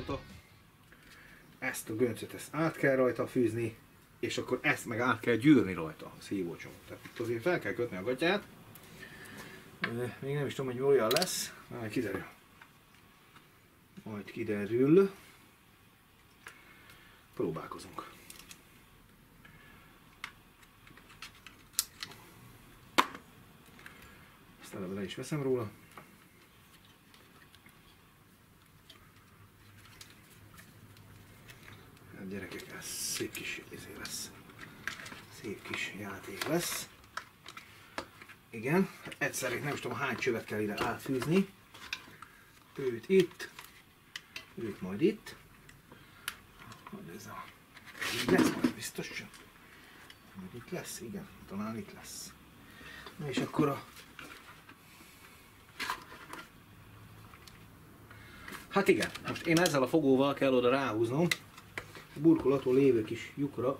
mondta, ezt a göncöt ezt át kell rajta fűzni, és akkor ezt meg át kell gyűrni rajta a szívócsomót. Tehát itt azért fel kell kötni a gatyát. Még nem is tudom, hogy olyan lesz. Majd kiderül. Majd kiderül. Próbálkozunk. Ezt eleve le is veszem róla. Hát gyerekek, ez szép kis izé lesz. Szép kis játék lesz. Igen, egyszerre nem is tudom hány csövet kell ide átfűzni. Őt itt, őt majd itt. Ez a... Így lesz majd biztosan. Majd itt lesz, igen, talán itt lesz. Na és akkor a... Hát igen, most én ezzel a fogóval kell oda ráhúznom a burkolatól lévő kis lyukra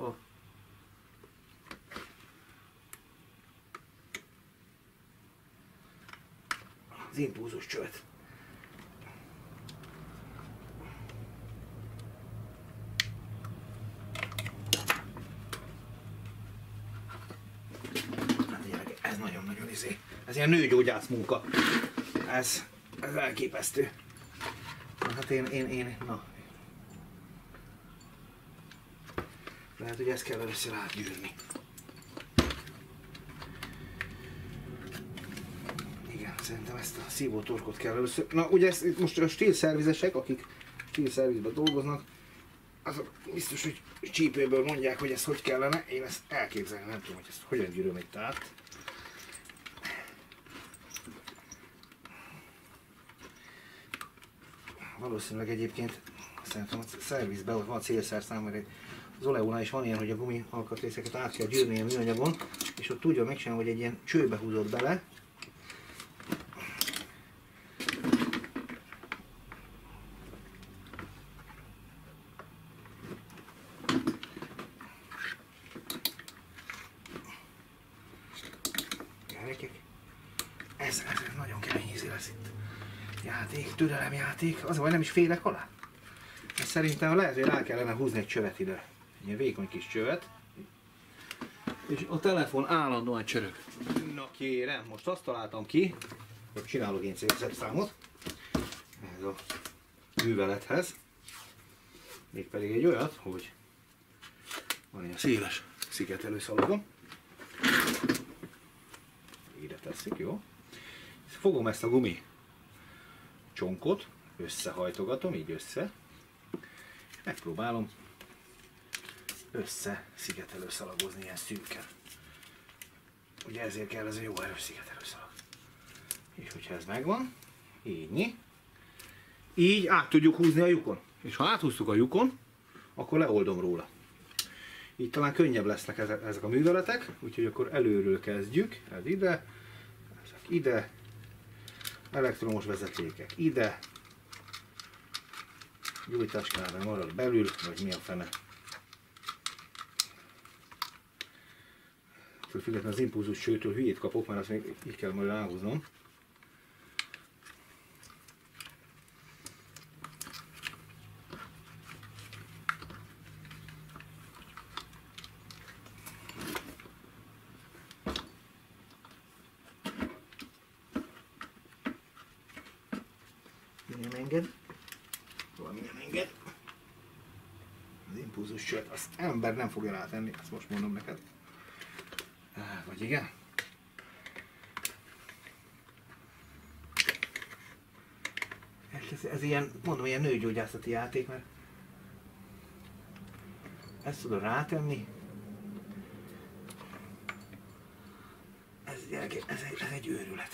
az impulzus csövet. Ez nagyon-nagyon izé. Ez ilyen nőgyógyász munka. Ez elképesztő. Hát én, na. Lehet, hogy ezt kell először átgyűrni. Igen, szerintem ezt a szívótorkot kell először. Na, ugye ezt most a stílszervizesek, akik stílszervizben dolgoznak, azok biztos, hogy csípőből mondják, hogy ezt hogy kellene. Én ezt elképzelni nem tudom, hogy ezt hogyan gyűröm itt át. Valószínűleg egyébként szerintem a szervizben ott van a célszerszám, mert az Oleónál is van ilyen, hogy a gumi alkatrészeket át kell gyűrni a műanyagon, és ott tudja megcsinálni, hogy egy ilyen csőbe húzott bele. Gyerekek, ez nagyon kemény ízé lesz itt. Játék, türelemjáték, az vagy nem is félek alá. És szerintem lehet, hogy rá kellene húzni egy csövet ide. Egy ilyen vékony kis csövet. És a telefon állandóan csörög. Na kérem, most azt találtam ki, hogy csinálok én célszerszámot. Ez a művelethez. Mégpedig egy olyat, hogy van ilyen széles szigetelő szalagom. Ide tesszük, jó? Fogom ezt a gumi csonkot, összehajtogatom, így össze, és megpróbálom összeszigetelő szalagozni ilyen szűken. Ugye ezért kell ez a jó erős szigetelő szalag. És hogyha ez megvan, így át tudjuk húzni a lyukon. És ha áthúztuk a lyukon, akkor leoldom róla. Így talán könnyebb lesznek ezek a műveletek, úgyhogy akkor előről kezdjük. Ez ide, ezek ide, elektromos vezetékek ide, gyújtáskában marad belül, vagy mi a fene. Függetlenül az impulzus csőtől hülyét kapok, mert azt még így kell majd ráhúznom. Nem enged. Valami nem enged. Az impulzus csövet, azt ember nem fogja rátenni, ezt most mondom neked. Vagy igen? Ez ilyen, mondom, ilyen nőgyógyászati játék, mert ezt tudod rátenni. Ez egy őrület.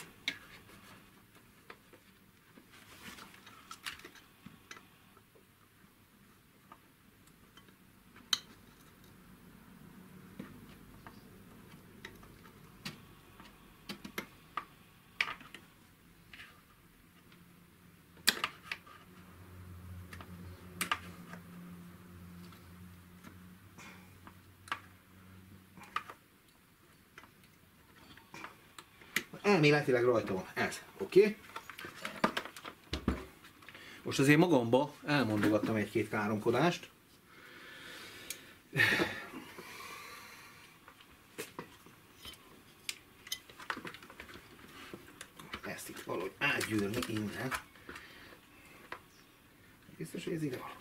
Elméletileg rajta van ez, oké? Most azért magamba elmondogattam egy-két káromkodást. Ezt itt valahogy átgyűrni innen. Biztos, hogy ez ide való.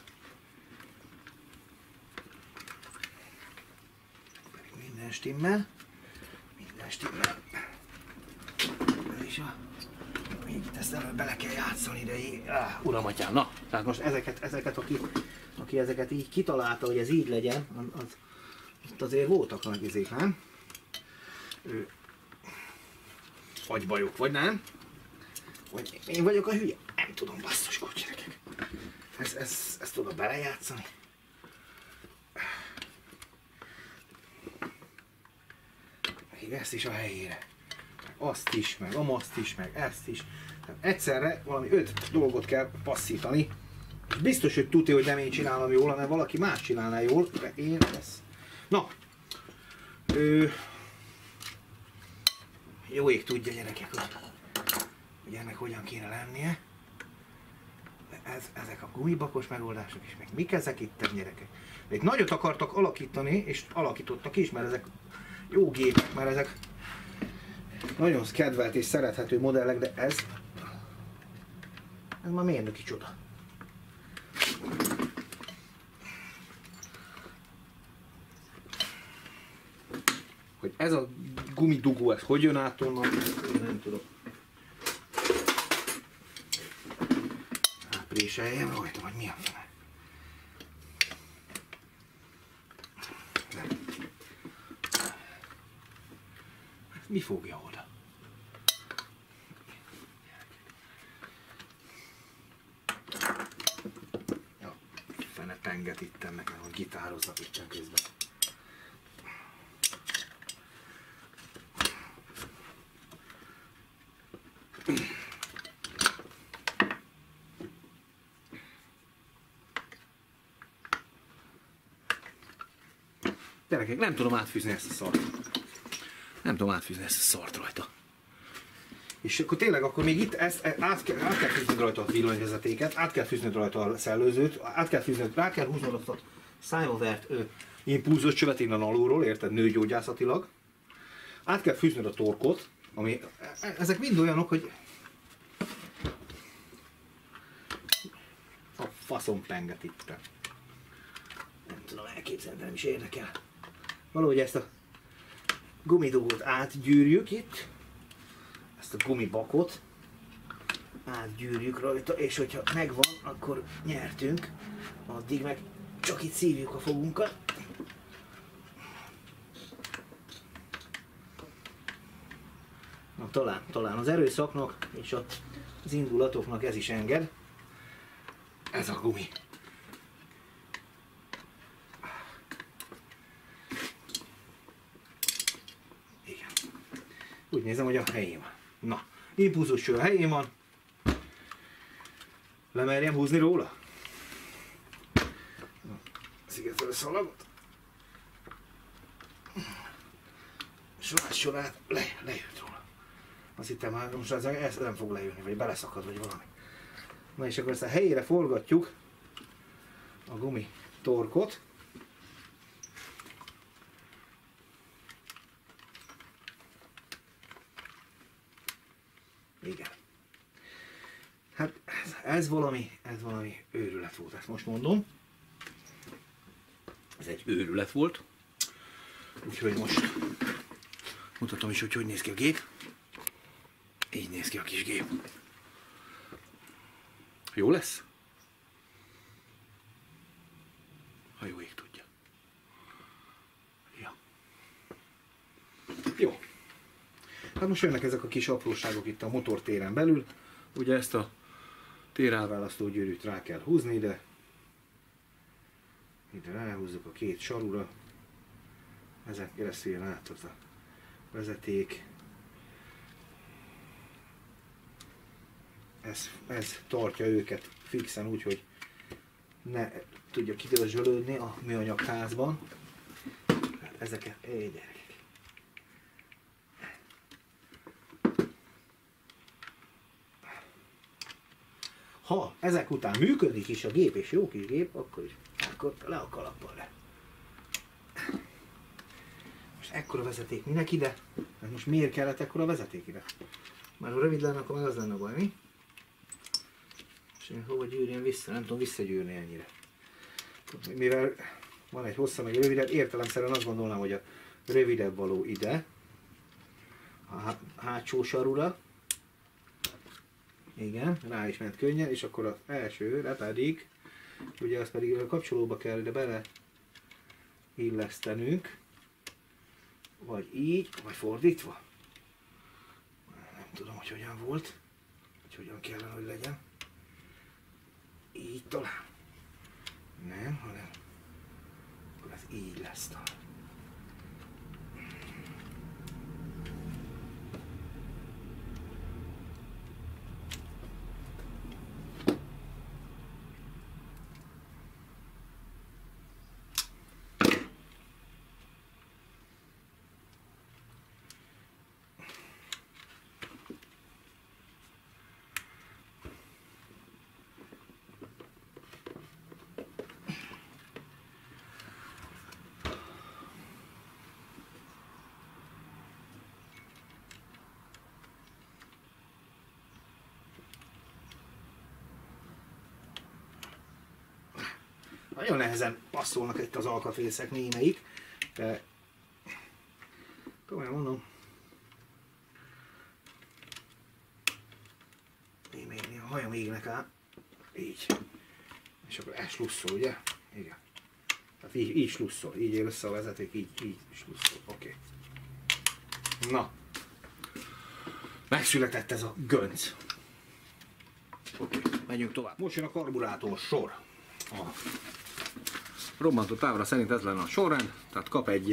Pedig minden stimmel. Minden stimmel. Ez is a... Még itt ezt előbb bele kell játszani, de így... Uram atyám, na! Tehát most ezeket aki ezeket így kitalálta, hogy ez így legyen, az itt azért voltak nagy izék, nem? Vagy bajok, vagy nem? Vagy én vagyok a hülye? Nem tudom, basszus gyerekek. Ezt tudom belejátszani. Még ezt is a helyére. Azt is, meg amazt is, meg ezt is. Tehát egyszerre valami 5 dolgot kell passzítani. És biztos, hogy tudja, hogy nem én csinálom jól, hanem valaki más csinálná jól, de én ezt... Na! Jó ég tudja, gyerekek, hogy ennek hogyan kéne lennie. De ezek a gumibakos megoldások is, meg mik ezek itt, gyerekek? Még nagyot akartak alakítani, és alakítottak is, mert ezek jó gépek, mert ezek nagyon kedvelt és szerethető modellek, de ez már mérnöki csoda. Hogy ez a gumidugó, ez hogy jön át onnan, én nem tudom. Ápriseljem rajta, vagy mi a fene? Mi fogja oda? Ja, fene penget itten nekem, hogy gitároznak itten közben. Gyerekek, nem tudom átfűzni ezt a szart. Nem tudom átfűzni ezt a szart rajta. És akkor tényleg, akkor még itt át kell fűznöd rajta a villanyvezetéket, át kell fűznöd rajta a szellőzőt, át kell fűznöd, rá kell húznod azt a szájba vert impulzus csövet innen alulról, érted, nőgyógyászatilag. Át kell fűznöd a torkot, ami, ezek mind olyanok, hogy a faszom penget itt. Nem tudom elképzelni, nem is érdekel. Valahogy ezt a gumidugót átgyűrjük itt, ezt a gumibakot átgyűrjük rajta, és hogyha megvan, akkor nyertünk, addig meg csak itt szívjuk a fogunkat. Na, talán az erőszaknak és az indulatoknak ez is enged. Ez a gumi. Igen. Úgy nézem, hogy a helyén van. Na, impulzus a helyén van. Lemerjem húzni róla? Szigetelő szalagot. Sorát lejött róla. Azt hittem már, most ez nem fog lejönni, vagy beleszakad, vagy valami. Na és akkor ezt a helyére forgatjuk a gumi torkot. Igen. Hát ez valami őrület volt, ezt most mondom. Ez egy őrület volt. Úgyhogy most mutatom is, hogy néz ki a gép. Így néz ki a kis gép. Jó lesz? Ha jó ég tudja. Ja. Jó. Hát most jönnek ezek a kis apróságok itt a motortéren belül. Ugye ezt a térelválasztó gyűrűt rá kell húzni ide. Ide ráhúzzuk a két sarura. Ezen keresztül jön át az a vezeték. Ez tartja őket fixen úgy, hogy ne tudja kidörzsölődni a műanyag házban. Ezeket, gyerekek. Ha ezek után működik is a gép, és jó kis gép, akkor le a kalappal le. Most ekkora vezeték minek ide? Hát most miért kellett ekkora vezeték ide? Már ha rövid lenne, akkor meg az lenne a baj, mi? És én hova gyűrjen vissza? Nem tudom visszagyűrni ennyire. Mivel van egy hosszabb, meg rövidebb, értelemszerűen azt gondolnám, hogy a rövidebb való ide, a hátsó sarura. Igen, rá is ment könnyen, és akkor az elsőre pedig, ugye azt pedig a kapcsolóba kell ide bele illesztenünk, vagy így, vagy fordítva. Nem tudom, hogy hogyan volt, hogy hogyan kellene, hogy legyen. Így talán. Nem, hanem akkor ez így lesz talán. Nagyon nehezen passzolnak itt az alkatrészek némelyik, de komolyan mondom, némelyiknél a hajam égnek áll, így, és akkor ez slusszol, ugye? Igen. Tehát így slusszol, így ér össze a vezeték, így slusszol, oké. Na, megszületett ez a gönc. Oké, megyünk tovább. Most jön a karburátor sor. Robbantott távra szerint ez lenne a sorrend, tehát kap egy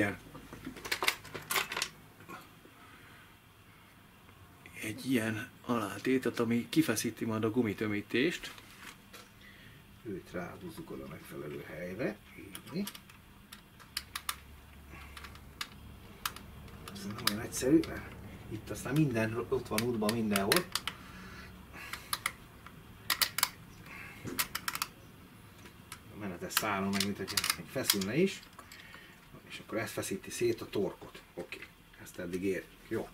ilyen alátétet, ami kifeszíti majd a gumitömítést. Őt ráhúzzuk oda megfelelő helyre, így. Ez nem olyan egyszerű, mert itt aztán minden ott van útban mindenhol. Menetes szállon meg, mint hogy feszülne is, és akkor ez feszíti szét a torkot. Oké, ezt eddig érjük. Jó.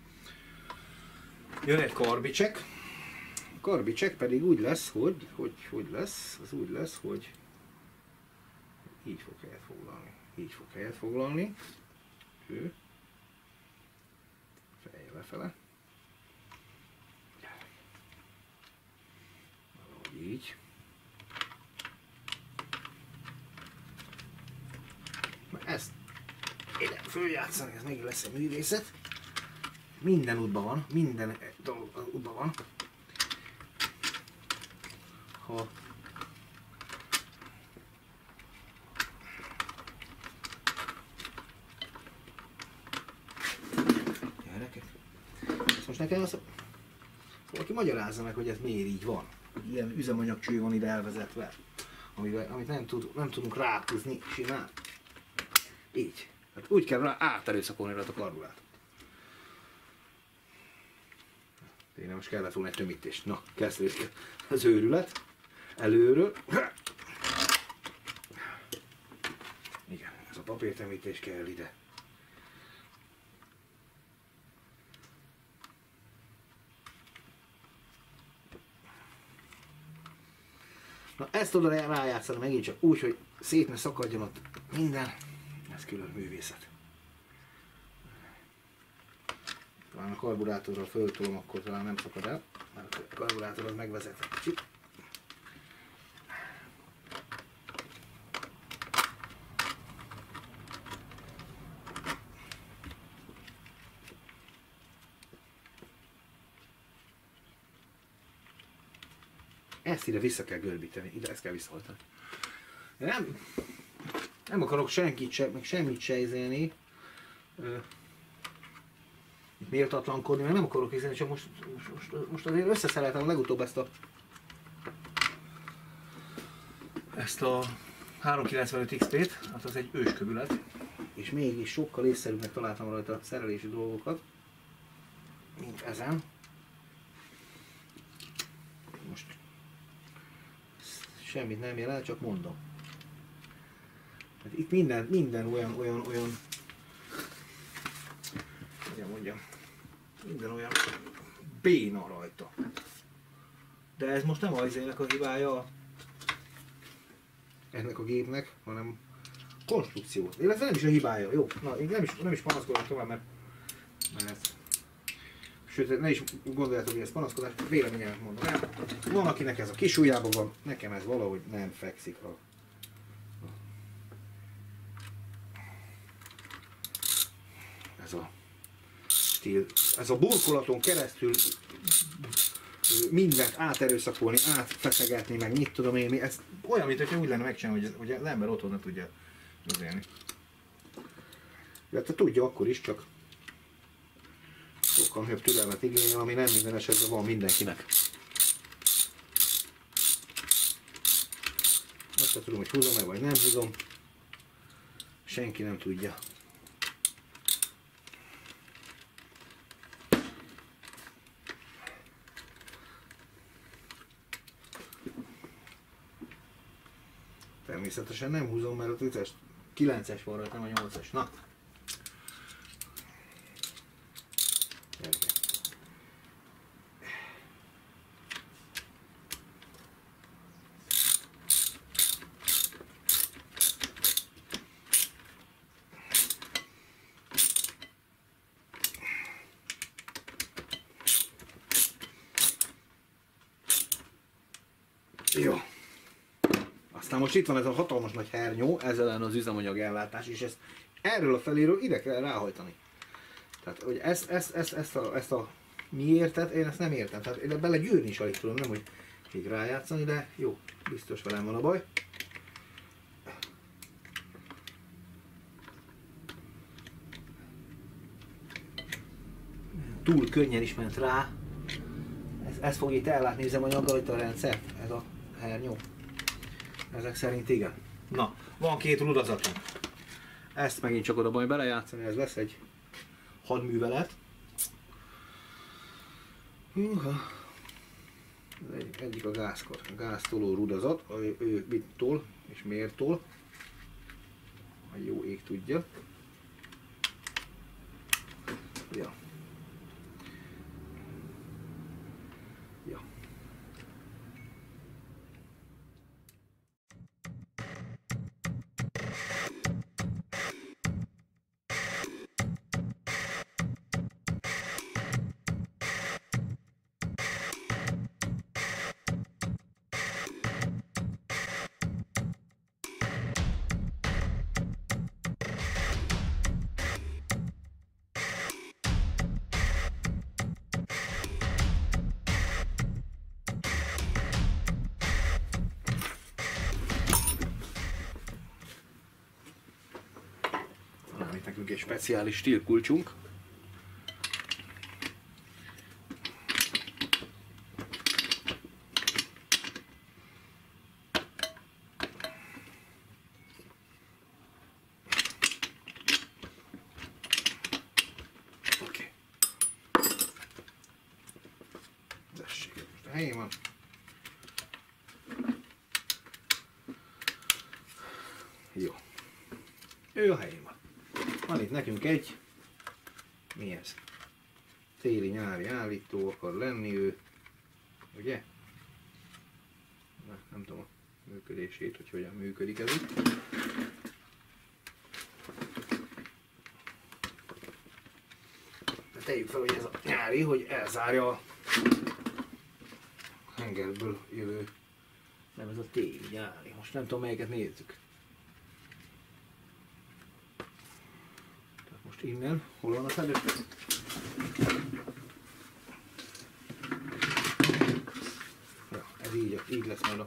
Jön egy karbicsek. A karbicsek pedig úgy lesz, hogy lesz, az úgy lesz, hogy így fog helyet foglalni. Így fog helyet foglalni. Ő. Fejje lefele. Valahogy így. Ezt ide följátszani, ez még lesz egy művészet. Minden útban van, minden dolog útban van. Ha gyerekek, ezt most nekem azt valaki magyarázza meg, hogy ez miért így van. Ilyen üzemanyagcső van ide elvezetve, amit nem tudunk ráhúzni simán. Így. Hát úgy kell áterőszakolni rá a karburátort. Tényleg most kellett volna egy tömítést. Na, kezdődik az őrület. Előről. Igen, ez a papírtömítés kell ide. Na, ezt oda rájátszani megint csak úgy, hogy szét ne szakadjon ott minden. Ez külön művészet. Talán a karburátorral föltolom, akkor talán nem szakad el, mert a karburátor az megvezet egy kicsit. Ezt ide vissza kell görbíteni, ide ezt kell visszahajtani. Nem akarok senkit se, meg semmit se izélni, méltatlankodni, mert nem akarok izélni, csak most azért összeszereltem legutóbb ezt a 395 XP-t, hát az egy őskövület, és mégis sokkal észszerűbbnek találtam rajta szerelési dolgokat, mint ezen. Most semmit nem jelent, csak mondom. Hát itt minden olyan, hogyan mondjam, minden olyan béna rajta. De ez most nem az ének a hibája ennek a gépnek, hanem konstrukció. Illetve nem is a hibája. Jó, na én nem is panaszkodom tovább, mert sőt, ne is gondoljátok, hogy ez panaszkodás, véleményemet mondom. Nem. Van, akinek ez a kis ujjában van, nekem ez valahogy nem fekszik. Ez a burkolaton keresztül mindent áterőszakolni, átfeszegetni, meg mit tudom én, ez olyan, mintha úgy lenne megcsinálni, hogy az ember otthon ne tudja élni. Illetve tudja akkor is, csak sokkal nagyobb türelmet igényel, ami nem minden esetben van mindenkinek. Azt tudom, hogy húzom-e vagy nem húzom. Senki nem tudja. Természetesen nem húzom, mert a 9-es van rajta, nem a 8-es. Na! Jó. Aztán most itt van ez a hatalmas nagy hernyó, ezzel ellen az üzemanyag ellátás, és ezt erről a feléről ide kell ráhajtani. Tehát, hogy ezt a miértet, én ezt nem értem. Tehát én bele gyűrni is alig tudom, nem hogy még rájátszani, de jó, biztos velem van a baj. Túl könnyen is ment rá. Ez fog itt ellátni üzemanyaggal itt a rendszer, ez a hernyó. Ezek szerint igen. Na, van két rudazatunk. Ezt megint csak oda majd belejátszani, ez lesz egy hadművelet. Egyik a gázkor, a gáztoló rudazat, ő mit tol és miért tol. A jó ég tudja. Ja. Ja. Nekünk egy speciális stílkulcsunk. Oké. Tessék, most a helyén van. Jó. Ő a helyén van. Van itt nekünk egy, mi ez? Téli-nyári állító akar lenni ő, ugye? Na, nem tudom a működését, hogy hogyan működik ez itt. De tegyük fel, hogy ez a nyári, hogy elzárja a hengerből jövő, nem ez a téli-nyári, most nem tudom melyiket nézzük. Innen, hol van a felület? Ja, ez így lesz majd a...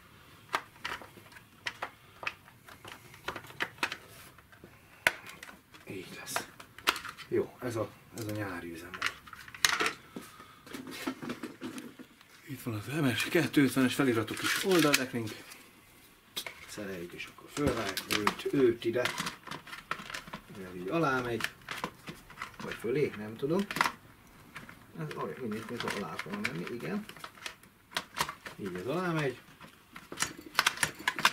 Így lesz. Jó, ez a nyári üzemanyag. Itt van az MS 250-es feliratú kis oldaldekünk. Szereljük és akkor fölrájt őt ide. Ez így alá megy, vagy fölé, nem tudom. Ez olyan mindig, mint alá fogom menni, igen. Így ez alá megy.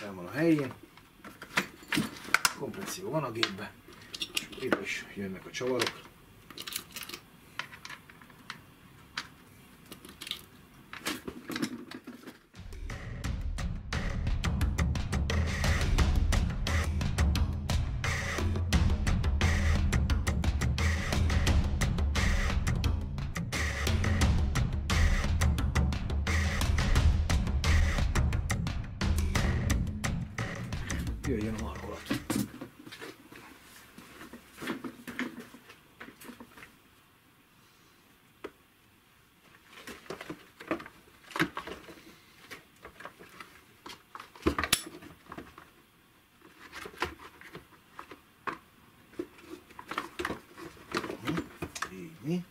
el van a helyén. Kompresszió van a gépben. Ide is jönnek a csavarok. Jöjjön a markolat. Így.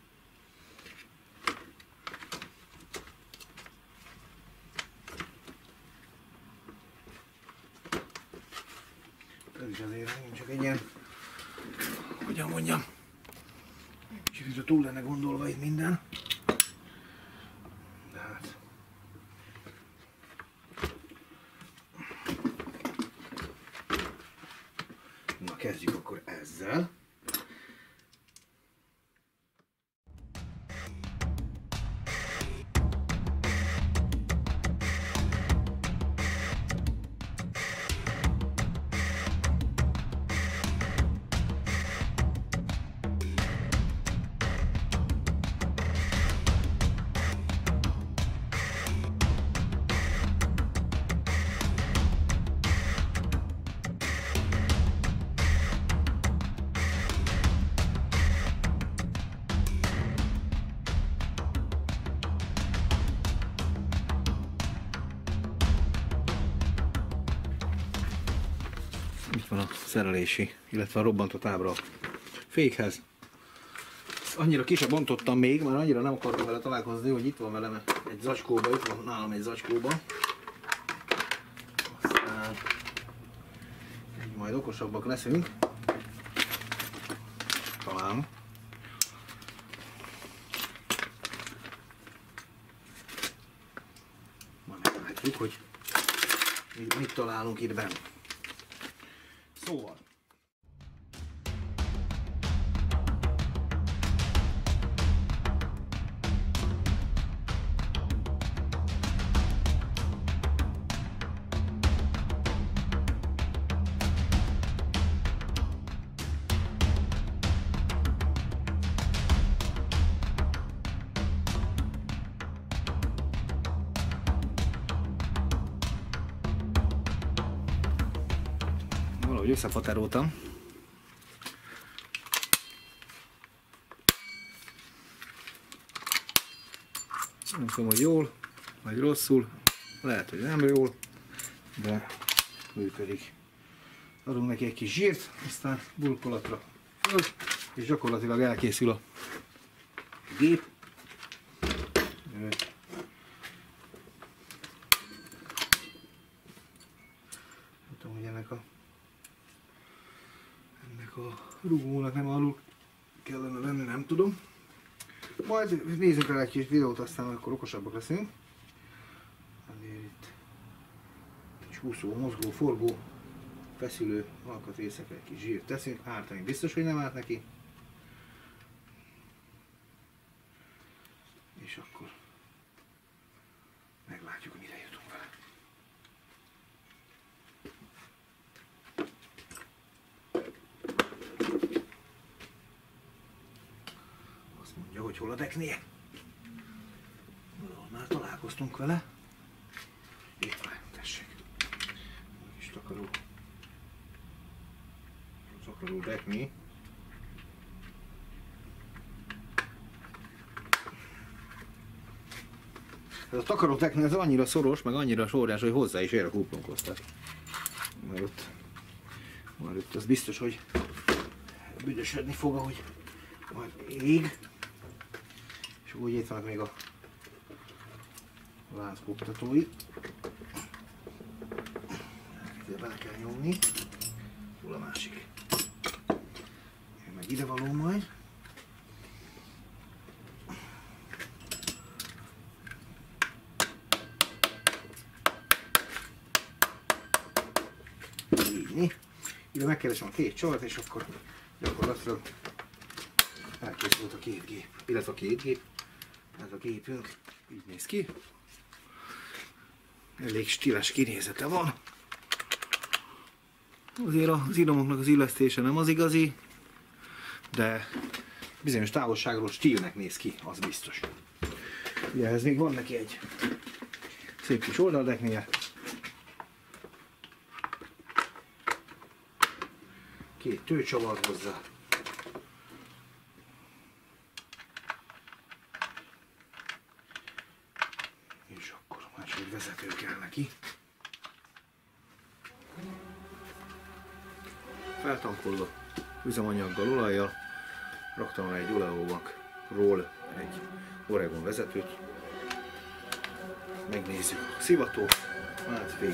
Ez is azért nem csak egy ilyen, hogyan mondjam, kicsit túl lenne gondolva itt minden. De hát. Na, kezdjük akkor ezzel. Itt van a szerelési, illetve a robbantott ábra a fékhez. Annyira ki sem bontottam még, mert annyira nem akartam vele találkozni, hogy itt van velem egy zacskóba, itt van nálam egy zacskóba. Aztán így majd okosabbak leszünk. Talán. Majd meglátjuk, hogy mit találunk itt benne. Szóval. Valahogy összepateroltam. Nem tudom, hogy jól, vagy rosszul. Lehet, hogy nem jól, de működik. Adunk neki egy kis zsírt, aztán burkolatra föl, és gyakorlatilag elkészül a gép. Nem tudom, hogy ennek a rugónak nem alul kellene lenni, nem tudom. Majd nézzünk rá egy kis videót, aztán akkor okosabbak leszünk. Azért itt csúszó, mozgó, forgó, feszülő alkatrészekre egy kis zsírt teszünk. Ártani biztos, hogy nem árt neki. És akkor meglátjuk, hogy mire jutunk vele. Azt mondja, hogy hol a deknie. Valahol már találkoztunk vele. Itt van, tessék. Kis takaró. Takaró dekni. Ez a takaró dekni ez annyira szoros, meg annyira sorrás, hogy hozzá is ér a kuplunkhoz. Már ott az biztos, hogy büdösödni fog, ahogy majd ég. És úgy itt vannak még a lánckoptatói. Ide bele kell nyomni. Hol a másik? Meg ide való majd. ennyi. Ide megkeresem a két csavart, és akkor gyakorlatilag elkészült a két gép. Illetve a két gép. Ez a gépünk így néz ki. Elég stíles kinézete van. Azért az idomoknak az illesztése nem az igazi, de bizonyos távolságról stílnek néz ki, az biztos. Ugye ez még van neki egy szép kis oldaldeknél. Két tőcsavar hozzá. És akkor máshogy vezető kell neki. Feltankolva üzemanyaggal, olajjal, raktam egy Oleovacról egy Oregon vezetőt. Megnézzük a szivató, hátvék.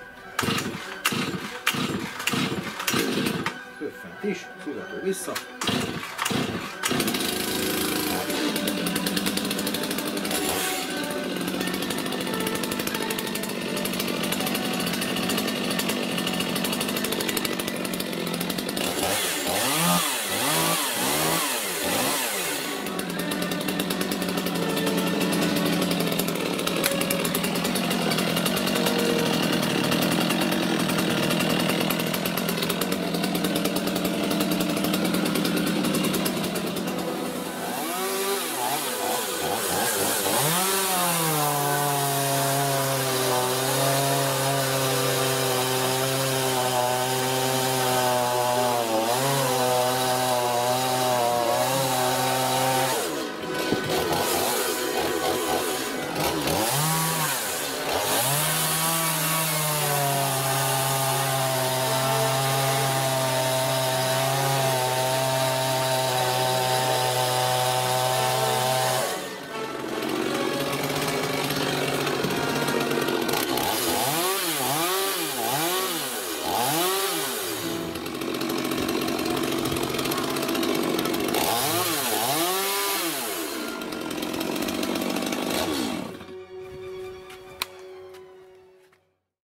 Köffent is, szivató vissza.